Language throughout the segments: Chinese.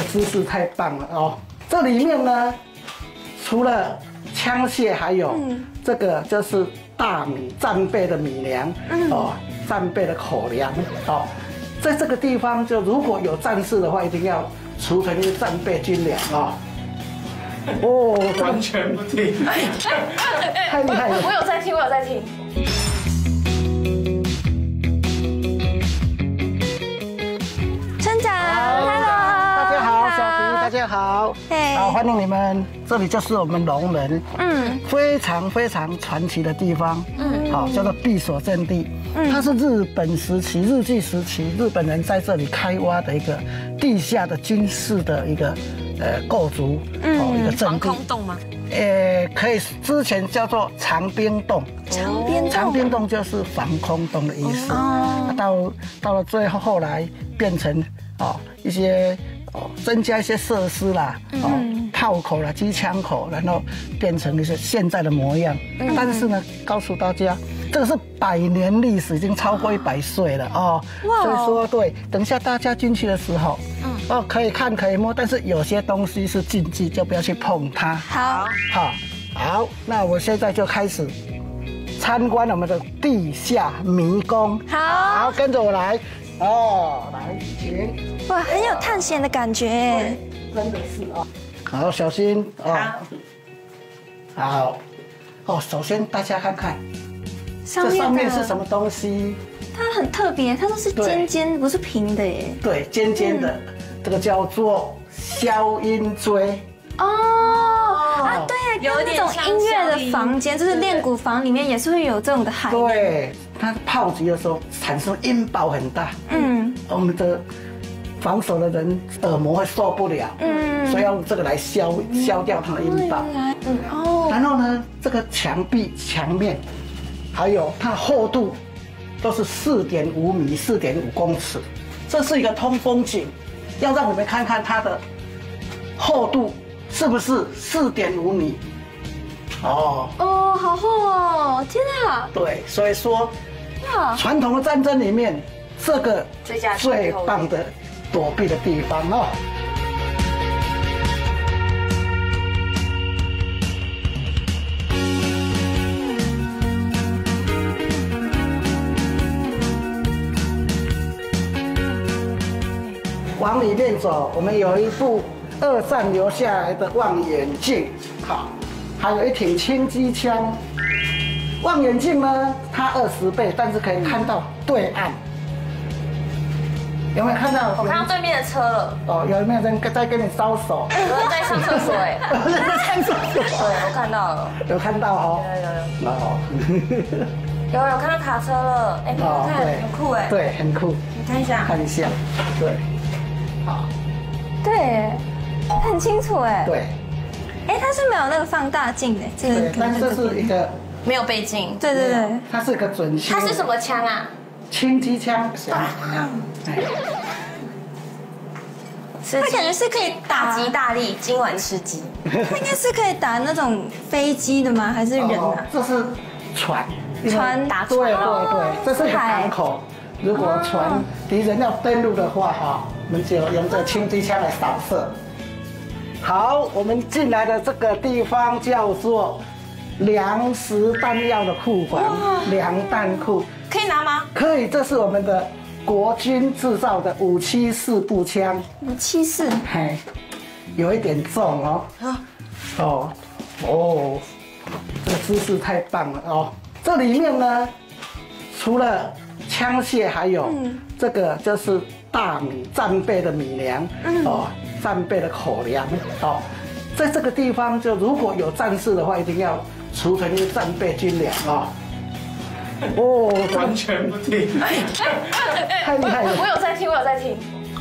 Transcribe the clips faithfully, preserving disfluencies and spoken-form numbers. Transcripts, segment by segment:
姿势太棒了哦！这里面呢，除了枪械，还有这个就是大米战备的米粮，哦，战备的口粮哦。在这个地方，就如果有战事的话，一定要储存一些战备军粮哦。哦， 完全不听， 太厉害了！ 我有在听，我有在听。 村长 ，Hello， 大家好，小迪，大家好， 嘿， 好，欢迎你们。这里就是我们龙门，嗯，非常非常传奇的地方，嗯，好，叫做闭锁阵地。嗯，它是日本时期、日据时期日本人在这里开挖的一个地下的军事的一个呃构筑，哦，一个阵地。 防空洞吗？ 呃，可以，之前叫做长兵洞。 长兵洞， 长兵洞就是防空洞的意思。哦，到到了最后后来变成哦一些哦增加一些设施啦，哦炮口啦、机枪口，然后变成一些现在的模样。但是呢，告诉大家，这个是百年历史，已经超过一百岁了哦。所以说，对，等一下大家进去的时候，嗯，哦，可以看可以摸，但是有些东西是禁忌，就不要去碰它。 好， 好，好，那我现在就开始参观我们的地下迷宫。 好， 好，跟着我来。哦，来，请。 哇，很有探险的感觉。 真的是啊。好，小心哦。好。哦，首先大家看看，这上面是什么东西？ 它很特别，它都是尖尖，不是平的耶。 对，尖尖的，这个叫做消音锥。 哦，啊，对，有那种音乐的房间，就是练鼓房里面也是会有这种的海。 对，它炮击的时候产生音爆很大，嗯，我们的防守的人耳膜会受不了，嗯，所以要用这个来消消掉它的音爆。嗯，哦。然后呢，这个墙壁、墙面，还有它的厚度，都是四点五米、四点五公尺。这是一个通风井，要让你们看看它的厚度是不是四点五米。哦。哦， 好厚哦！天啊！ 对，所以说，传统的战争里面，这个最棒的躲避的地方哦。往里面走，我们有一部二战留下来的望远镜，好，还有一挺轻机枪。望远镜呢，它二十倍，但是可以看到对岸。有没有看到？ 我看到对面的车了。 哦，有没有人在跟你招手？ 有人在上厕所哎。 有人在上厕所。 对，我看到了。 有看到哦。 有有有。 哦。 有有看到卡车了，哎， 哦， 看很酷哎。 对，很酷。 你看一下。 看一下。对。好。 对，很清楚哎。 对。 哎，它是没有那个放大镜的，这个。 对，但是这是一个。 没有背镜。 对对对。 它是一个准星。 它是什么枪啊？ 轻机枪。 它感觉是可以大吉大利，今晚吃鸡。 它应该是可以打那种飞机的吗？还是人啊？ 这是船。 船打对对对，这是一个港口。如果船敌人要登陆的话，哈，我们就用这轻机枪来扫射。好，我们进来的这个地方叫做粮食弹药的库房，粮弹库。 可以拿吗？ 可以，这是我们的国军制造的五七四步枪。 五七四， 嘿，有一点重哦。啊，哦，哦，这个姿势太棒了哦。这里面呢，除了枪械，还有这个就是大米战备的米粮，哦，战备的口粮哦。在这个地方，就如果有战事的话，一定要储存一些战备军粮哦。 哦，完全不听， 太厉害了！ 我有在听，我有在听。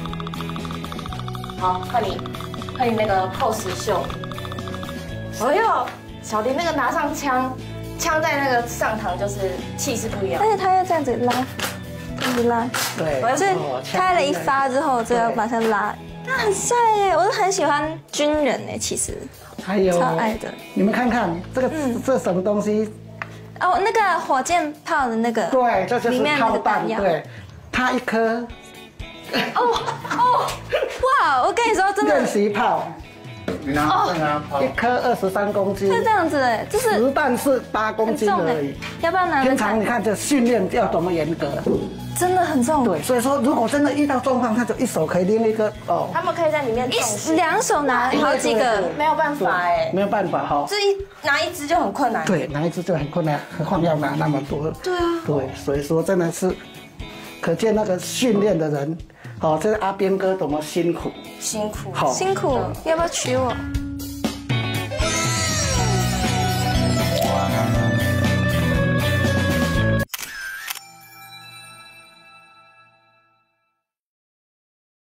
好，换你，换你那个 pose 秀。哎呦，小林那个拿上枪，枪在那个上膛就是气势不一样。 而且他要这样子拉，这样子拉。 对， 所以开了一发之后就要马上拉，他很帅耶！我都很喜欢军人哎，其实。 还有， 超爱的。 你们看看这个，这什么东西？ 哦，那个火箭炮的那个， 对，这就是炮弹。对，它一颗哦哦，哇！我跟你说，真的练习炮， 你拿这拿跑一颗二十三公斤， 是这样子哎，就是实弹是八公斤而已。 要不要拿？ 平常你看这训练要多么严格， 真的很重。 对，所以说如果真的遇到状况，他就一手可以拎一个哦， 他们可以在里面一两手拿好几个， 没有办法哎， 没有办法哈。 这一拿一只就很困难。 对，拿一只就很困难，何况要拿那么多。 对啊。 对，所以说真的是，可见那个训练的人，哦，这个阿边哥多么辛苦， 辛苦， 好辛苦，要不要娶我？